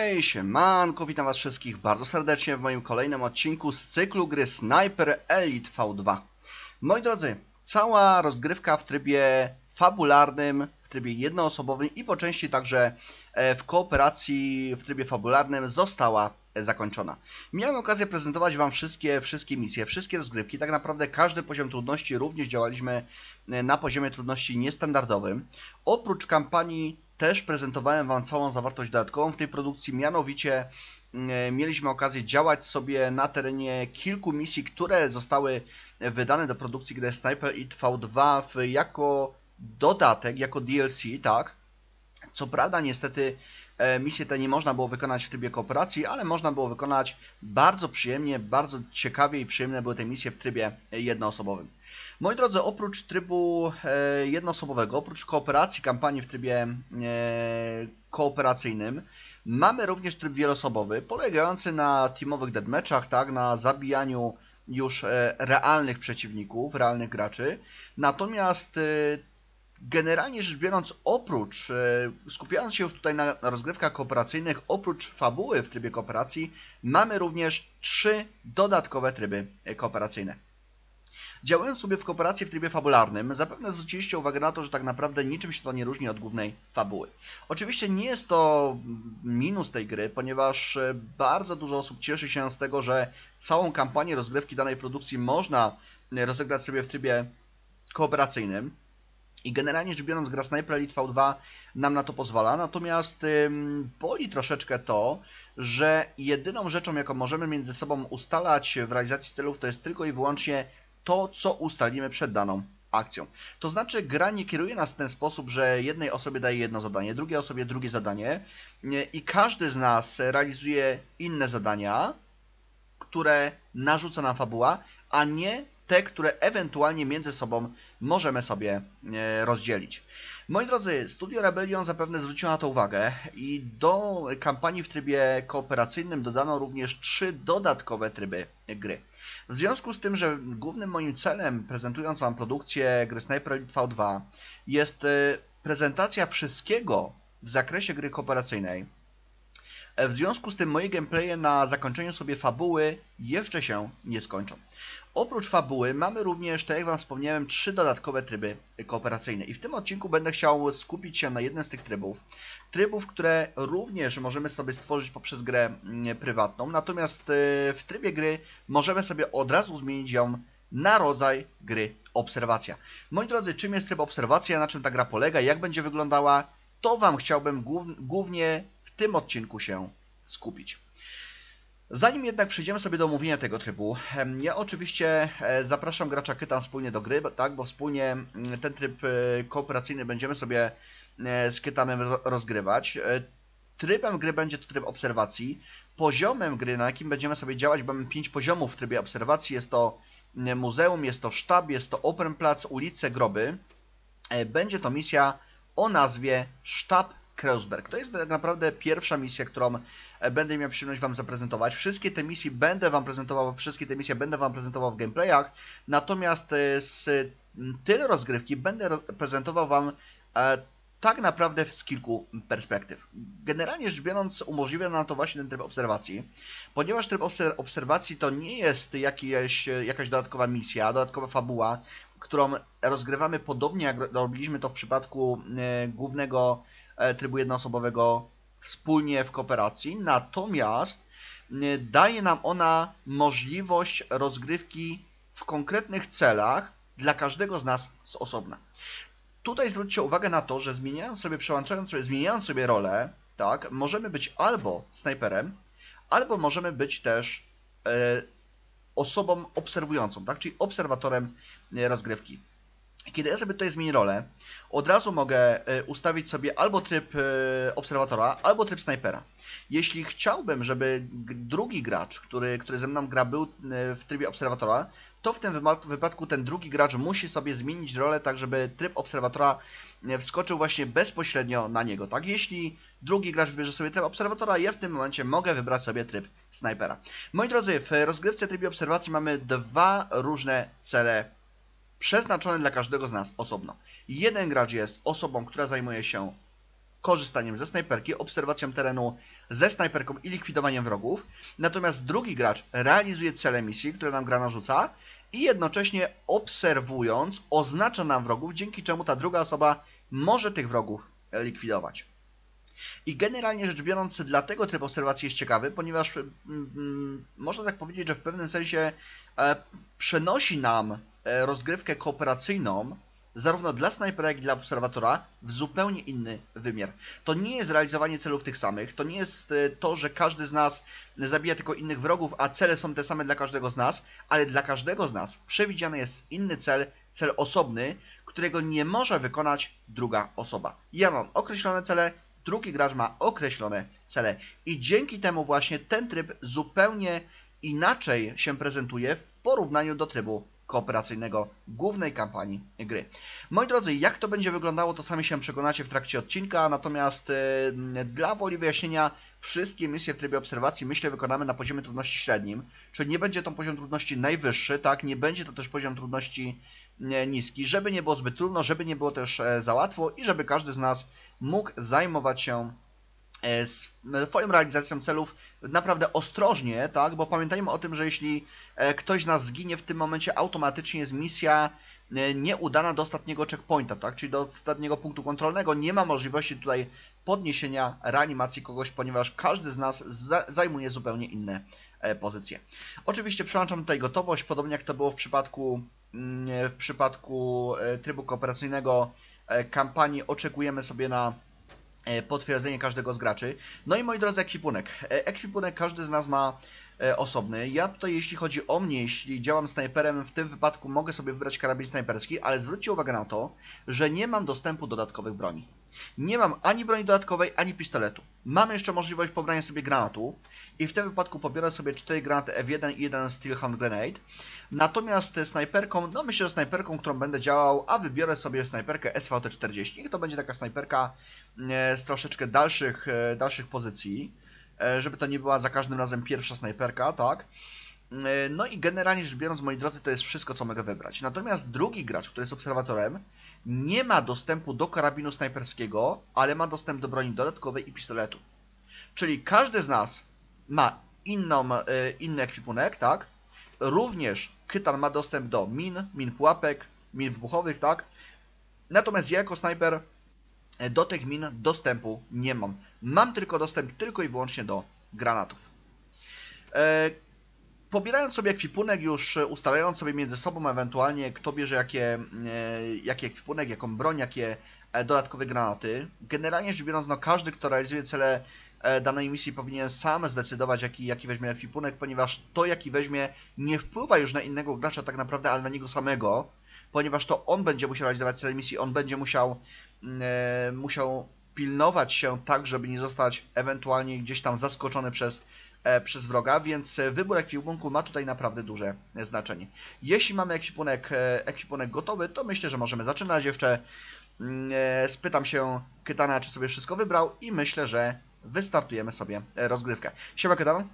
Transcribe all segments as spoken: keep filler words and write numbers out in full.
Hej, siemanko, witam was wszystkich bardzo serdecznie w moim kolejnym odcinku z cyklu gry Sniper Elite V dwa. Moi drodzy, cała rozgrywka w trybie fabularnym, w trybie jednoosobowym i po części także w kooperacji w trybie fabularnym została zakończona. Miałem okazję prezentować wam wszystkie, wszystkie misje, wszystkie rozgrywki, tak naprawdę każdy poziom trudności, również działaliśmy na poziomie trudności niestandardowym. Oprócz kampanii też prezentowałem wam całą zawartość dodatkową w tej produkcji, mianowicie mieliśmy okazję działać sobie na terenie kilku misji, które zostały wydane do produkcji gry Sniper Elite V dwa w, jako dodatek, jako D L C, tak? Co prawda niestety misje te nie można było wykonać w trybie kooperacji, ale można było wykonać bardzo przyjemnie, bardzo ciekawie i przyjemne były te misje w trybie jednoosobowym. Moi drodzy, oprócz trybu jednoosobowego, oprócz kooperacji kampanii w trybie kooperacyjnym, mamy również tryb wieloosobowy, polegający na teamowych deathmatchach, tak, na zabijaniu już realnych przeciwników, realnych graczy. Natomiast generalnie rzecz biorąc, oprócz, skupiając się już tutaj na rozgrywkach kooperacyjnych, oprócz fabuły w trybie kooperacji, mamy również trzy dodatkowe tryby kooperacyjne. Działając sobie w kooperacji w trybie fabularnym, zapewne zwróciliście uwagę na to, że tak naprawdę niczym się to nie różni od głównej fabuły. Oczywiście nie jest to minus tej gry, ponieważ bardzo dużo osób cieszy się z tego, że całą kampanię rozgrywki danej produkcji można rozegrać sobie w trybie kooperacyjnym. I generalnie rzecz biorąc, gra Sniper Elite V dwa nam na to pozwala, natomiast ym, boli troszeczkę to, że jedyną rzeczą, jaką możemy między sobą ustalać w realizacji celów, to jest tylko i wyłącznie to, co ustalimy przed daną akcją. To znaczy, gra nie kieruje nas w ten sposób, że jednej osobie daje jedno zadanie, drugiej osobie drugie zadanie i każdy z nas realizuje inne zadania, które narzuca nam fabuła, a nie te, które ewentualnie między sobą możemy sobie rozdzielić. Moi drodzy, Studio Rebellion zapewne zwróciło na to uwagę i do kampanii w trybie kooperacyjnym dodano również trzy dodatkowe tryby gry. W związku z tym, że głównym moim celem, prezentując wam produkcję gry Sniper Elite V dwa, jest prezentacja wszystkiego w zakresie gry kooperacyjnej, w związku z tym moje gameplaye na zakończeniu sobie fabuły jeszcze się nie skończą. Oprócz fabuły mamy również, tak jak wam wspomniałem, trzy dodatkowe tryby kooperacyjne. I w tym odcinku będę chciał skupić się na jednym z tych trybów. Trybów, które również możemy sobie stworzyć poprzez grę prywatną. Natomiast w trybie gry możemy sobie od razu zmienić ją na rodzaj gry obserwacja. Moi drodzy, czym jest tryb obserwacja, na czym ta gra polega, jak będzie wyglądała, to wam chciałbym głównie w tym odcinku się skupić. Zanim jednak przejdziemy sobie do omówienia tego trybu, ja oczywiście zapraszam gracza Kytan wspólnie do gry, tak, bo wspólnie ten tryb kooperacyjny będziemy sobie z Kytanem rozgrywać. Trybem gry będzie to tryb obserwacji. Poziomem gry, na jakim będziemy sobie działać, mamy pięć poziomów w trybie obserwacji. Jest to muzeum, jest to sztab, jest to open plac, ulice, groby. Będzie to misja o nazwie Sztab Kreuzberg. To jest tak naprawdę pierwsza misja, którą będę miał przyjemność wam zaprezentować. Wszystkie te misje będę wam prezentował, wszystkie te misje będę wam prezentował w gameplayach, natomiast z tyle rozgrywki będę prezentował wam e, tak naprawdę z kilku perspektyw. Generalnie rzecz biorąc, umożliwia nam to właśnie ten tryb obserwacji, ponieważ tryb obserwacji to nie jest jakieś, jakaś dodatkowa misja, dodatkowa fabuła, którą rozgrywamy podobnie jak robiliśmy to w przypadku e, głównego trybu jednoosobowego wspólnie w kooperacji, natomiast daje nam ona możliwość rozgrywki w konkretnych celach dla każdego z nas z osobna. Tutaj zwróćcie uwagę na to, że zmieniając sobie, przełączając sobie, zmieniając sobie rolę, tak, możemy być albo snajperem, albo możemy być też e, osobą obserwującą, tak, czyli obserwatorem rozgrywki. Kiedy ja sobie tutaj zmienię rolę, od razu mogę ustawić sobie albo tryb obserwatora, albo tryb snajpera. Jeśli chciałbym, żeby drugi gracz, który, który ze mną gra, był w trybie obserwatora, to w tym wypadku ten drugi gracz musi sobie zmienić rolę, tak żeby tryb obserwatora wskoczył właśnie bezpośrednio na niego. Tak? Jeśli drugi gracz wybierze sobie tryb obserwatora, ja w tym momencie mogę wybrać sobie tryb snajpera. Moi drodzy, w rozgrywce trybie obserwacji mamy dwa różne cele przeznaczone dla każdego z nas osobno. Jeden gracz jest osobą, która zajmuje się korzystaniem ze snajperki, obserwacją terenu ze snajperką i likwidowaniem wrogów. Natomiast drugi gracz realizuje cele misji, które nam gra narzuca i jednocześnie obserwując oznacza nam wrogów, dzięki czemu ta druga osoba może tych wrogów likwidować. I generalnie rzecz biorąc, dlatego tryb obserwacji jest ciekawy, ponieważ mm, można tak powiedzieć, że w pewnym sensie e, przenosi nam e, rozgrywkę kooperacyjną zarówno dla snajpera, jak i dla obserwatora w zupełnie inny wymiar. To nie jest realizowanie celów tych samych, to nie jest e, to, że każdy z nas zabija tylko innych wrogów, a cele są te same dla każdego z nas, ale dla każdego z nas przewidziany jest inny cel, cel osobny, którego nie może wykonać druga osoba. Ja mam określone cele, drugi gracz ma określone cele i dzięki temu właśnie ten tryb zupełnie inaczej się prezentuje w porównaniu do trybu kooperacyjnego głównej kampanii gry. Moi drodzy, jak to będzie wyglądało, to sami się przekonacie w trakcie odcinka, natomiast yy, dla woli wyjaśnienia wszystkie misje w trybie obserwacji myślę wykonamy na poziomie trudności średnim, czyli nie będzie to poziom trudności najwyższy, tak, nie będzie to też poziom trudności niski, żeby nie było zbyt trudno, żeby nie było też e, za łatwo i żeby każdy z nas mógł zajmować się swoją realizacją celów naprawdę ostrożnie, tak? Bo pamiętajmy o tym, że jeśli ktoś z nas zginie, w tym momencie automatycznie jest misja nieudana do ostatniego checkpointa, tak? Czyli do ostatniego punktu kontrolnego. Nie ma możliwości tutaj podniesienia reanimacji kogoś, ponieważ każdy z nas zajmuje zupełnie inne pozycje. Oczywiście przełączam tutaj gotowość, podobnie jak to było w przypadku, w przypadku trybu kooperacyjnego kampanii. Oczekujemy sobie na potwierdzenie każdego z graczy. No i moi drodzy, ekwipunek. Ekwipunek każdy z nas ma osobny. Ja tutaj, jeśli chodzi o mnie, jeśli działam snajperem, w tym wypadku mogę sobie wybrać karabin snajperski, ale zwróćcie uwagę na to, że nie mam dostępu do dodatkowych broni. Nie mam ani broni dodatkowej, ani pistoletu. Mam jeszcze możliwość pobrania sobie granatu i w tym wypadku pobiorę sobie cztery granaty F jeden i jeden Steel Hand Grenade. Natomiast snajperką, no myślę, że snajperką, którą będę działał, a wybiorę sobie snajperkę S V T czterdzieści. Niech to będzie taka snajperka z troszeczkę dalszych, dalszych pozycji, żeby to nie była za każdym razem pierwsza snajperka, tak? No i generalnie rzecz biorąc, moi drodzy, to jest wszystko, co mogę wybrać. Natomiast drugi gracz, który jest obserwatorem, nie ma dostępu do karabinu snajperskiego, ale ma dostęp do broni dodatkowej i pistoletu. Czyli każdy z nas ma inną, inny ekwipunek, tak? Również Kytan ma dostęp do min, min pułapek, min wybuchowych, tak? Natomiast ja jako snajper do tych min dostępu nie mam. Mam tylko dostęp tylko i wyłącznie do granatów. E, pobierając sobie ekwipunek, już ustalając sobie między sobą ewentualnie kto bierze jakie, e, jaki ekwipunek, jaką broń, jakie e, dodatkowe granaty. Generalnie rzecz biorąc, no każdy, kto realizuje cele e, danej misji, powinien sam zdecydować, jaki, jaki weźmie ekwipunek, ponieważ to, jaki weźmie, nie wpływa już na innego gracza tak naprawdę, ale na niego samego, ponieważ to on będzie musiał realizować cele misji, on będzie musiał E, musiał pilnować się tak, żeby nie zostać ewentualnie gdzieś tam zaskoczony przez, e, przez wroga, więc wybór ekwipunku ma tutaj naprawdę duże znaczenie. Jeśli mamy ekwipunek, e, ekwipunek gotowy, to myślę, że możemy zaczynać. Jeszcze e, spytam się Kytana, czy sobie wszystko wybrał i myślę, że wystartujemy sobie rozgrywkę. Siema Kytan.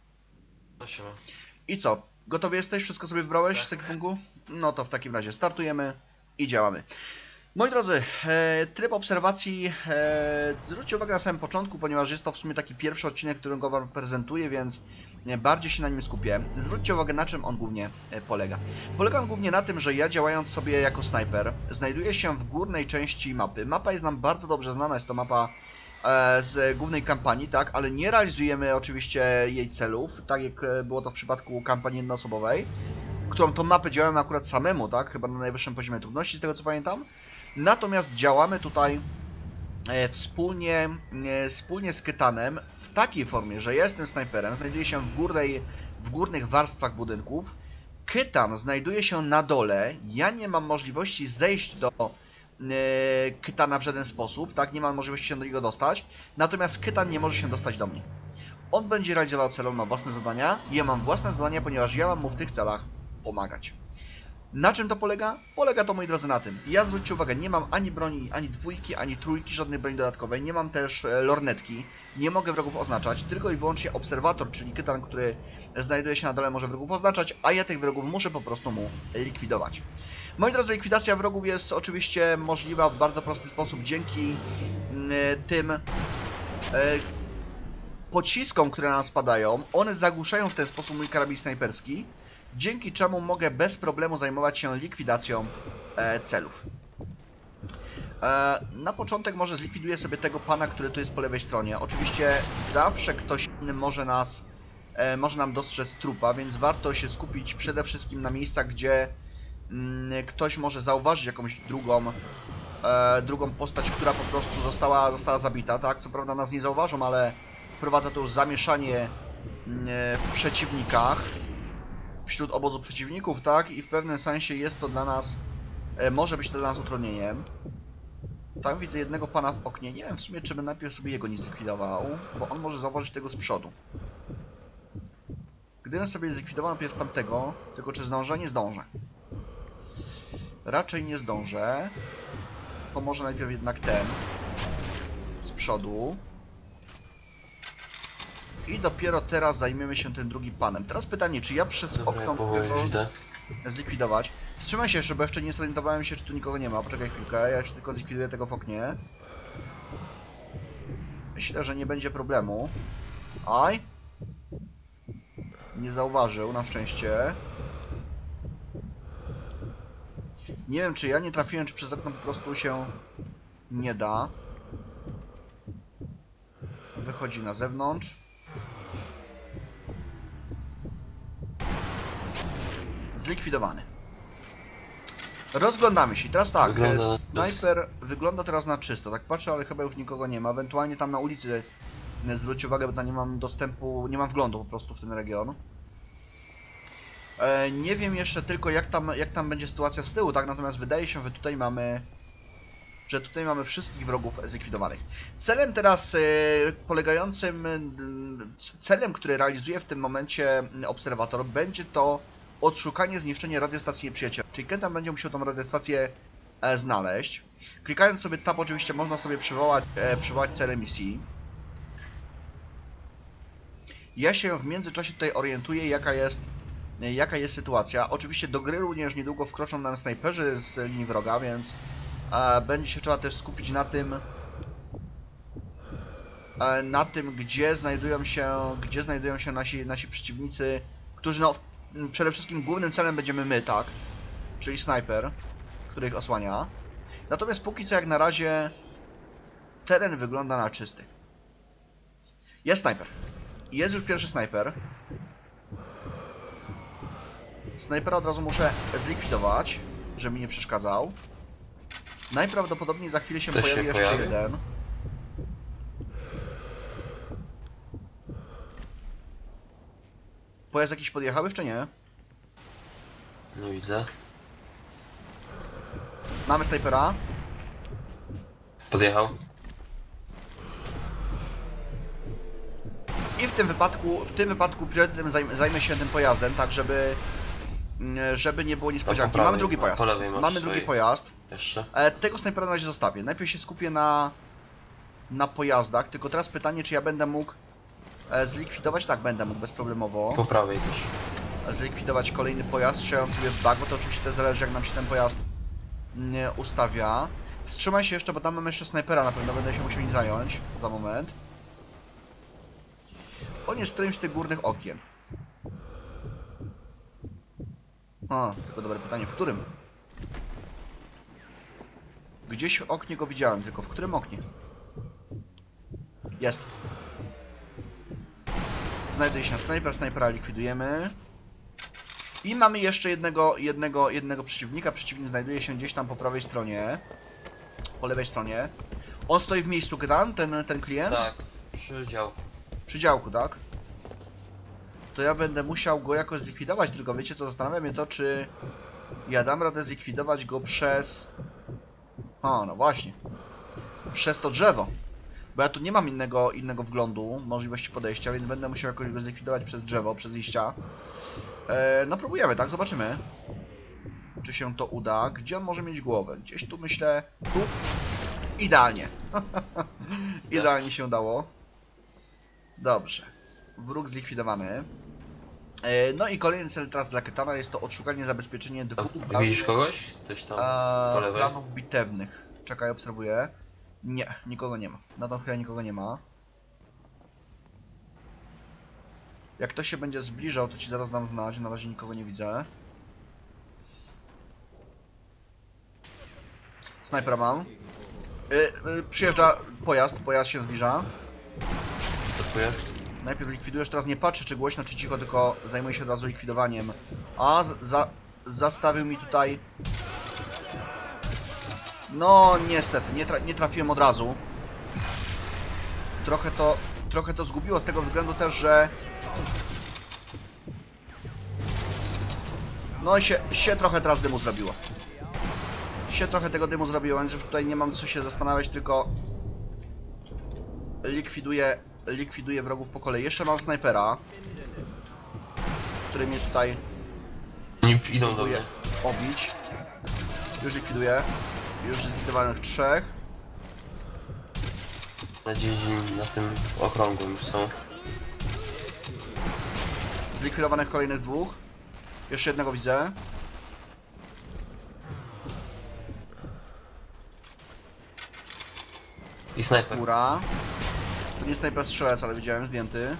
No siema. I co? Gotowy jesteś? Wszystko sobie wybrałeś Tak. z ekwipunku? No to w takim razie startujemy i działamy. Moi drodzy, e, tryb obserwacji, e, zwróćcie uwagę na samym początku, ponieważ jest to w sumie taki pierwszy odcinek, który go Wam prezentuję, więc bardziej się na nim skupię. Zwróćcie uwagę, na czym on głównie e, polega. Polega on głównie na tym, że ja, działając sobie jako snajper, znajduję się w górnej części mapy. Mapa jest nam bardzo dobrze znana, jest to mapa e, z głównej kampanii, tak, ale nie realizujemy oczywiście jej celów, tak jak było to w przypadku kampanii jednoosobowej, którą tą mapę działamy akurat samemu, tak, chyba na najwyższym poziomie trudności, z tego co pamiętam. Natomiast działamy tutaj e, wspólnie, e, wspólnie z Kytanem w takiej formie, że ja jestem snajperem, znajduję się w, górnej, w górnych warstwach budynków. Kytan znajduje się na dole, ja nie mam możliwości zejść do e, Kytana w żaden sposób, tak, nie mam możliwości się do niego dostać, natomiast Kytan nie może się dostać do mnie. On będzie realizował cele, ma własne zadania, ja mam własne zadania, ponieważ ja mam mu w tych celach pomagać. Na czym to polega? Polega to, moi drodzy, na tym. Ja, zwróćcie uwagę, nie mam ani broni, ani dwójki, ani trójki, żadnej broni dodatkowej, nie mam też e, lornetki, nie mogę wrogów oznaczać, tylko i wyłącznie obserwator, czyli Kytan, który znajduje się na dole, może wrogów oznaczać, a ja tych wrogów muszę po prostu mu likwidować. Moi drodzy, likwidacja wrogów jest oczywiście możliwa w bardzo prosty sposób dzięki tym e, pociskom, które na nas padają. One zagłuszają w ten sposób mój karabin snajperski, dzięki czemu mogę bez problemu zajmować się likwidacją e, celów. E, na początek może zlikwiduję sobie tego pana, który tu jest po lewej stronie. Oczywiście zawsze ktoś inny może nas, e, może nam dostrzec trupa, więc warto się skupić przede wszystkim na miejscach, gdzie mm, ktoś może zauważyć jakąś drugą, e, drugą postać, która po prostu została, została zabita, tak? Co prawda nas nie zauważą, ale wprowadza to już zamieszanie mm, w przeciwnikach, wśród obozu przeciwników, tak? I w pewnym sensie jest to dla nas, e, może być to dla nas utrudnieniem. Tam widzę jednego pana w oknie. Nie wiem w sumie, czy bym najpierw sobie jego nie zlikwidował, bo on może zauważyć tego z przodu. Gdybym sobie zlikwidował najpierw tamtego, tylko czy zdążę? Nie zdążę. Raczej nie zdążę. To może najpierw jednak ten z przodu. I dopiero teraz zajmiemy się tym drugim panem. Teraz pytanie, czy ja przez Dobra, okno powoli mogę idę. go zlikwidować? Wstrzymaj się jeszcze, bo jeszcze nie zorientowałem się, czy tu nikogo nie ma. Poczekaj chwilkę, ja jeszcze tylko zlikwiduję tego w oknie. Myślę, że nie będzie problemu. Aj! Nie zauważył, na szczęście. Nie wiem, czy ja nie trafiłem, czy przez okno po prostu się nie da. Wychodzi na zewnątrz. Zlikwidowany. Rozglądamy się. I teraz tak, Wygląda na snajper wygląda teraz na czysto. Tak patrzę, ale chyba już nikogo nie ma. Ewentualnie tam na ulicy zwróć uwagę, bo tam nie mam dostępu, nie mam wglądu po prostu w ten region. E, nie wiem jeszcze tylko jak tam, jak tam będzie sytuacja z tyłu, tak? Natomiast wydaje się, że tutaj mamy że tutaj mamy wszystkich wrogów zlikwidowanych. Celem teraz e, polegającym e, celem, który realizuje w tym momencie obserwator, będzie to odszukanie, zniszczenie radiostacji nieprzyjaciela. Czyli Kentan będzie musiał tą radiostację e, znaleźć. Klikając sobie tab, oczywiście można sobie przywołać, e, przywołać cele misji. Ja się w międzyczasie tutaj orientuję, jaka jest, e, jaka jest sytuacja. Oczywiście do gry również niedługo wkroczą nam snajperzy z linii wroga, więc e, będzie się trzeba też skupić na tym, e, na tym, gdzie znajdują się, gdzie znajdują się nasi, nasi przeciwnicy, którzy no przede wszystkim głównym celem będziemy my, tak? Czyli snajper, który ich osłania. Natomiast póki co jak na razie teren wygląda na czysty. Jest snajper. Jest już pierwszy snajper. Snajpera od razu muszę zlikwidować, żeby mi nie przeszkadzał. Najprawdopodobniej za chwilę się To pojawi się jeszcze pojawi? jeden. Pojazd jakiś podjechał jeszcze nie? Nie widzę. Mamy snajpera. Podjechał. I w tym wypadku, w tym wypadku priorytetem zajmę, zajmę się tym pojazdem, tak żeby, żeby nie było niespodzianki. prawej, Mamy drugi po pojazd. lewej masz Mamy drugi swój. pojazd. Jeszcze. E, tego snajpera na razie zostawię. Najpierw się skupię na, na pojazdach, tylko teraz pytanie, czy ja będę mógł e, zlikwidować? Tak, będę mógł bezproblemowo. Po prawej też. Zlikwidować kolejny pojazd, strzelając sobie w bak, bo to oczywiście też zależy, jak nam się ten pojazd nie ustawia. Wstrzymaj się jeszcze, bo tam mamy jeszcze snajpera, na pewno będę się musiał nim zająć za moment. On jest w którymś z tych górnych okien. A, tylko dobre pytanie, w którym? Gdzieś w oknie go widziałem, tylko w którym oknie? Jest. Znajduje się snajper, snajpera likwidujemy. I mamy jeszcze jednego, jednego, jednego przeciwnika. Przeciwnik znajduje się gdzieś tam po prawej stronie. Po lewej stronie. On stoi w miejscu, Gdan, ten, ten klient? Tak, przy działku. Przy działku, tak? To ja będę musiał go jakoś zlikwidować, tylko wiecie co, zastanawia mnie to, czy ja dam radę zlikwidować go przez... O, no właśnie. Przez to drzewo. Bo ja tu nie mam innego, innego wglądu, możliwości podejścia, więc będę musiał jakoś go zlikwidować przez drzewo, przez liścia. E, no próbujemy, tak? Zobaczymy. Czy się to uda. Gdzie on może mieć głowę? Gdzieś tu myślę... Tu? Idealnie. Idealnie się udało. Dobrze. Wróg zlikwidowany. E, no i kolejny cel teraz dla Ketana jest to odszukanie, zabezpieczenie dwóch A widzisz kogoś? Ktoś tam po e, lewej? planów bitewnych. Czekaj, obserwuję. Nie, nikogo nie ma. Na tą chwilę nikogo nie ma. Jak ktoś się będzie zbliżał, to ci zaraz dam znać. Na razie nikogo nie widzę. Snajpera mam. Yy, yy, przyjeżdża pojazd, pojazd się zbliża. Stopuję. Najpierw likwidujesz, teraz nie patrzy czy głośno czy cicho, tylko zajmuje się od razu likwidowaniem. A, z, za, zastawił mi tutaj... No niestety, nie, tra nie trafiłem od razu. Trochę to, trochę to zgubiło z tego względu też, że... No i się, się trochę teraz dymu zrobiło. Się trochę tego dymu zrobiło, więc już tutaj nie mam co się zastanawiać, tylko... Likwiduję, likwiduję wrogów po kolei. Jeszcze mam snajpera, który mnie tutaj Oni idą do próbuje mnie. obić. Już likwiduję. Już zlikwidowanych trzech. Na dziedziń, na tym okrągłym już są. Zlikwidowanych kolejnych dwóch. Jeszcze jednego widzę. I snajper. Góra. To nie snajper strzelec, ale widziałem zdjęty.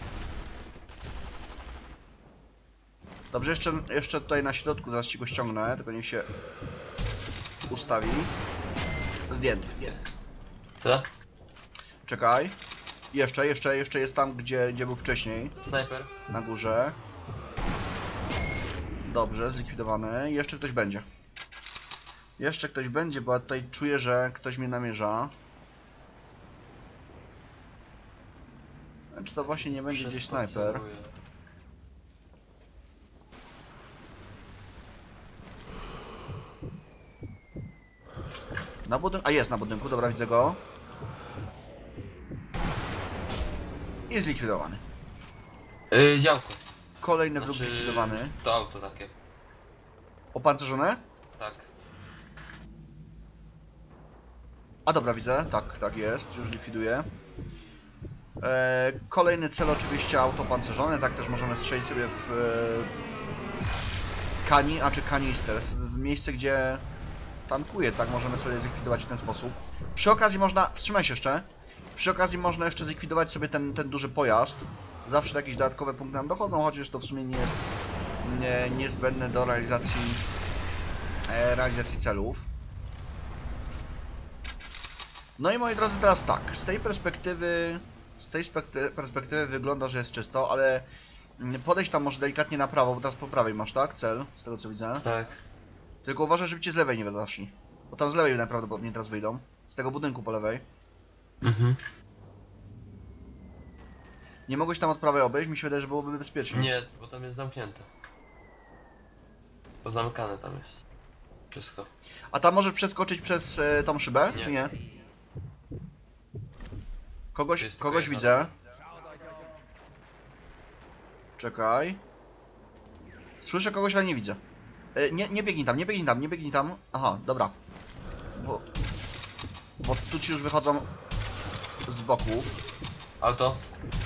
Dobrze, jeszcze, jeszcze tutaj na środku, zaraz ci go ściągnę, tylko niech się ustawi. Zdjęty. Tyle? Czekaj. Jeszcze, jeszcze, jeszcze jest tam, gdzie, gdzie był wcześniej. Snajper. Na górze. Dobrze, zlikwidowany. Jeszcze ktoś będzie. Jeszcze ktoś będzie, bo ja tutaj czuję, że ktoś mnie namierza. Czy to właśnie nie będzie gdzieś snajper? Na budynku. A jest na budynku, dobra, widzę go. I zlikwidowany. Yy, działko. Kolejny wróg Znaczy, zlikwidowany. To auto takie. Opancerzone? Tak. A dobra, widzę. Tak, tak jest. Już likwiduję. E, kolejny cel oczywiście auto opancerzone. Tak też możemy strzelić sobie w e, kani, a czy kanister. W, w miejsce, gdzie tankuje. Tak możemy sobie zlikwidować w ten sposób. Przy okazji można... Wstrzymaj się jeszcze. Przy okazji można jeszcze zlikwidować sobie ten, ten duży pojazd. Zawsze jakieś dodatkowe punkty nam dochodzą, chociaż to w sumie nie jest nie, niezbędne do realizacji e, realizacji celów. No i moi drodzy, teraz tak, z tej perspektywy z tej perspektywy wygląda, że jest czysto, ale podejść tam może delikatnie na prawo, bo teraz po prawej masz, tak? Cel, z tego co widzę. Tak. Tylko uważaj, żeby cię z lewej nie zaszli. Bo tam z lewej najprawdopodobniej teraz wyjdą. Z tego budynku po lewej. Mhm. Nie mogłeś tam od prawej obejść? Mi się wydaje, że byłoby bezpiecznie. Nie, bo tam jest zamknięte. Pozamykane tam jest. Wszystko. A tam możesz przeskoczyć przez e, tą szybę, Nie. czy nie? Kogoś, Jest kogoś tylko widzę. jedna. Czekaj. Słyszę kogoś, ale nie widzę. E, nie, nie biegnij tam, nie biegnij tam, nie biegnij tam. Aha, dobra. Bo, bo tu ci już wychodzą z boku. Auto.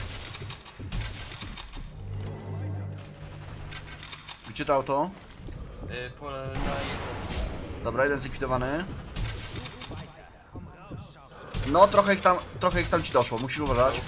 Gdzie to auto? Yy, pole na jedno. Dobra, jeden zlikwidowany. No, trochę ich tam, trochę ich tam ci doszło, musisz uważać.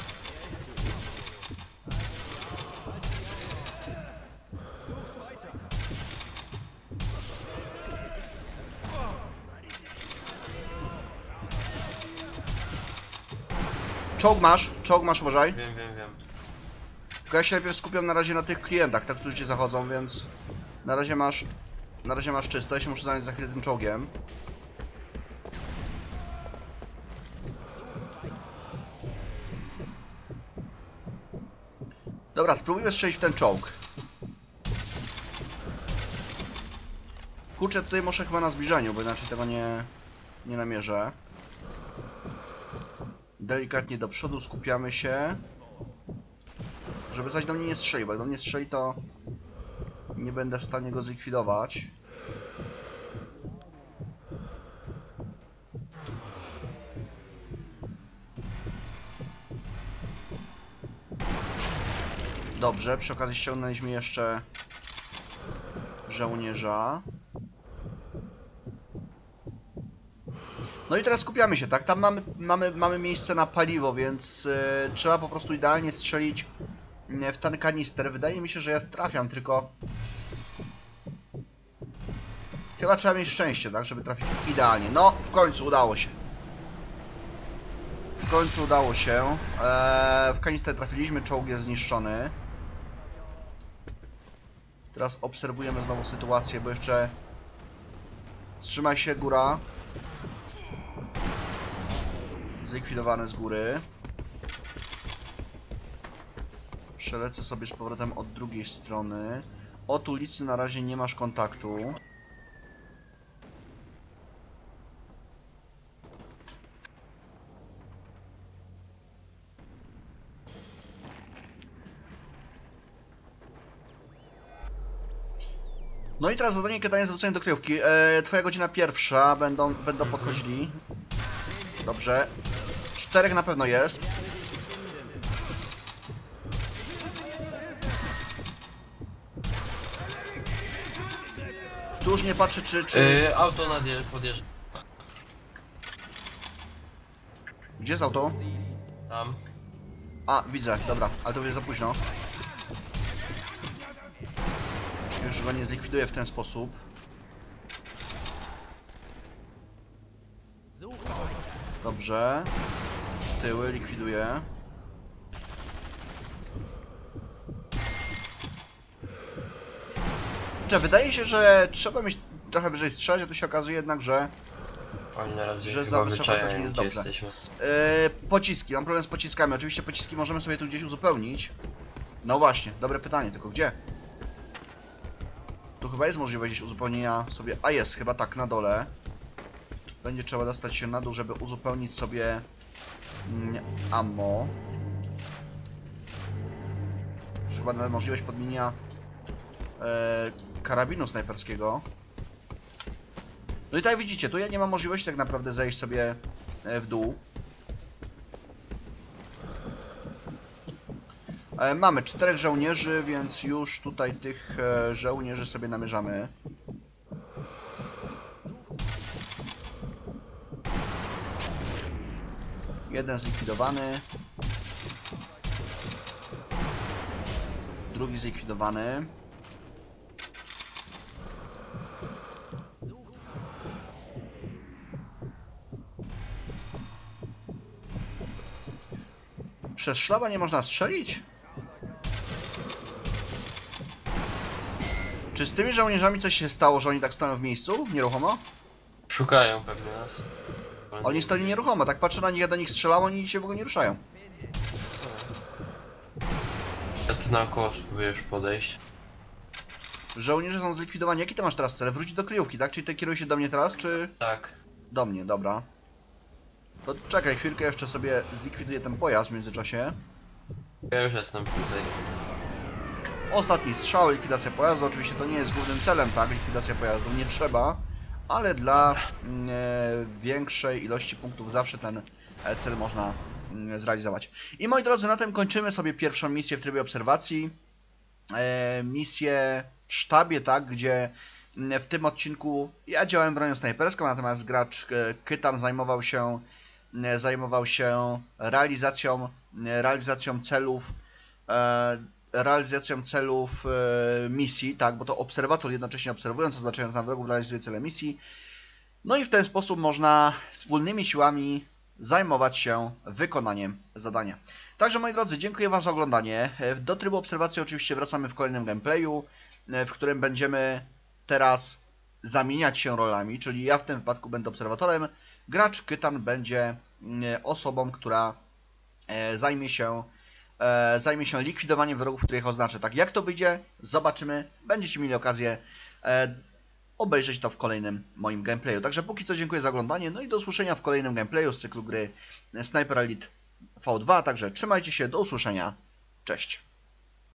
Czołg masz, czołg masz, uważaj. Wiem, wiem, wiem. Tylko ja się najpierw skupiam na razie na tych klientach, tak, którzy cię zachodzą, więc na razie masz, na razie masz czysto. Ja się muszę zająć za chwilę tym czołgiem. Dobra, spróbujmy strzelić w ten czołg. Kurczę, tutaj muszę chyba na zbliżeniu, bo inaczej tego nie, nie namierzę. Delikatnie do przodu skupiamy się. Żeby zaś do mnie nie strzeli, bo jak do mnie strzeli, to nie będę w stanie go zlikwidować. Dobrze, przy okazji ściągnęliśmy jeszcze żołnierza. No i teraz skupiamy się, tak? Tam mamy, mamy, mamy miejsce na paliwo, więc yy, trzeba po prostu idealnie strzelić w ten kanister. Wydaje mi się, że ja trafiam, tylko... Chyba trzeba mieć szczęście, tak? Żeby trafić idealnie. No, w końcu udało się. W końcu udało się. Eee, w kanister trafiliśmy, czołg jest zniszczony. Teraz obserwujemy znowu sytuację, bo jeszcze... Wstrzymaj się, góra. Zlikwidowane z góry. Przelecę sobie z powrotem od drugiej strony. Od ulicy na razie nie masz kontaktu. No i teraz zadanie kiedyś zwrócenie do kryjówki. E, twoja godzina pierwsza, będą, będą podchodzili. Dobrze. Czterech na pewno jest. Tu już nie patrzy, czy... czy... Yy, auto nadje podjeżdża. Gdzie jest auto? Tam. A, widzę, dobra, ale to już jest za późno. Już go nie zlikwiduję w ten sposób. Dobrze. Tyły likwiduję. Czy wydaje się, że trzeba mieć trochę wyżej strzelać, a tu się okazuje jednak, że... Oni na razie że chyba za wysoko wyczajają, też nie jest gdzie dobrze. jesteśmy. Yy, pociski, mam problem z pociskami. Oczywiście pociski możemy sobie tu gdzieś uzupełnić. No właśnie, dobre pytanie, tylko gdzie? Tu chyba jest możliwość gdzieś uzupełnienia sobie... A jest, chyba tak, na dole. Będzie trzeba dostać się na dół, żeby uzupełnić sobie... Mm, ammo. Chyba nawet możliwość podmienienia... E, karabinu snajperskiego. No i tak widzicie, tu ja nie mam możliwości tak naprawdę zejść sobie w dół. E, mamy czterech żołnierzy, więc już tutaj tych e, żołnierzy sobie namierzamy. Jeden zlikwidowany. Drugi zlikwidowany. Przez szlaba nie można strzelić? Czy z tymi żołnierzami coś się stało, że oni tak stoją w miejscu, nieruchomo? Szukają pewnie nas. Oni stoją nieruchomo, tak patrzę na nich, ja do nich strzelam, oni się w ogóle nie ruszają. Ja tu naokoło spróbuję już podejść. Żołnierze są zlikwidowani. Jaki ty masz teraz cel? Wrócić do kryjówki, tak? Czyli ty kierujesz się do mnie teraz, czy... Tak. Do mnie, dobra. To czekaj, chwilkę jeszcze sobie zlikwiduję ten pojazd w międzyczasie. Ja już jestem tutaj. Ostatni strzał, likwidacja pojazdu. Oczywiście to nie jest głównym celem, tak? Likwidacja pojazdu nie trzeba, ale dla mm, e, większej ilości punktów zawsze ten e, cel można mm, zrealizować. I moi drodzy, na tym kończymy sobie pierwszą misję w trybie obserwacji. E, misję w sztabie, tak? Gdzie mm, w tym odcinku ja działałem bronią snajperską, natomiast gracz e, Kytan zajmował się e, zajmował się realizacją, e, realizacją celów e, realizacją celów e, misji, tak, bo to obserwator jednocześnie obserwując, oznaczając na wrogów, realizuje cele misji. No i w ten sposób można wspólnymi siłami zajmować się wykonaniem zadania. Także moi drodzy, dziękuję Wam za oglądanie. Do trybu obserwacji oczywiście wracamy w kolejnym gameplayu, w którym będziemy teraz zamieniać się rolami, czyli ja w tym wypadku będę obserwatorem, gracz Kytan będzie osobą, która zajmie się E, zajmie się likwidowaniem wrogów, których oznaczę. Tak, jak to wyjdzie, zobaczymy. Będziecie mieli okazję e, obejrzeć to w kolejnym moim gameplayu. Także póki co dziękuję za oglądanie, no i do usłyszenia w kolejnym gameplayu z cyklu gry Sniper Elite V dwa. Także trzymajcie się, do usłyszenia. Cześć.